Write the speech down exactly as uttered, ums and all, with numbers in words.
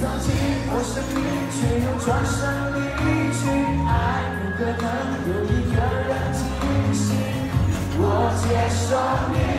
藏进我生命，却又转身离去。爱不可能有一个人清醒，我接受你。